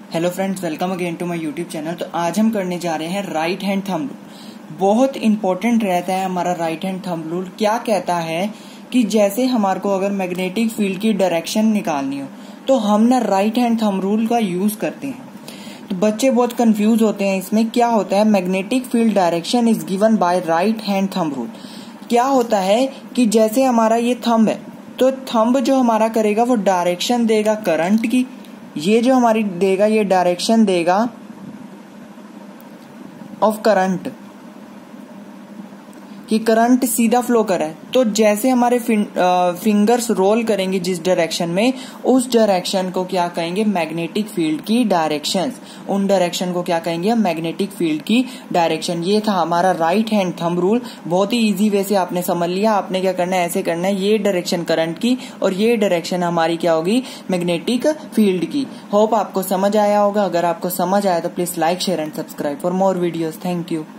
Hello friends, welcome again to my YouTube channel. तो आज हम करने जा रहे हैं राइट हैंड थंब रूल। बहुत इंपॉर्टेंट रहता है हमारा राइट हैंड थंब रूल। क्या कहता है कि जैसे हमारे को अगर मैग्नेटिक फील्ड की डायरेक्शन निकालनी हो तो हम ना राइट हैंड थंब रूल का यूज करते हैं। तो बच्चे बहुत कंफ्यूज होते हैं इसमें। क्या होता है, magnetic field direction is given by right hand thumb rule. क्या होता है कि जैसे हमारा ये थंब है तो थंब जो हमारा करेगा वो डायरेक्शन देगा करंट की। ये जो हमारी देगा ये डायरेक्शन देगा ऑफ करंट, कि करंट सीधा फ्लो कर रहा है। तो जैसे हमारे फिंगर्स रोल करेंगे जिस डायरेक्शन में, उस डायरेक्शन को क्या कहेंगे, मैग्नेटिक फील्ड की डायरेक्शन। उन डायरेक्शन को क्या कहेंगे, मैग्नेटिक फील्ड की डायरेक्शन। ये था हमारा राइट हैंड थंब रूल। बहुत ही इजी वे से आपने समझ लिया। आपने क्या करना है, ऐसे करना है, ये डायरेक्शन करंट की और ये डायरेक्शन हमारी क्या होगी, मैग्नेटिक फील्ड की। होप आपको समझ आया होगा। अगर आपको समझ आया तो please like, share and subscribe for more videos. Thank you.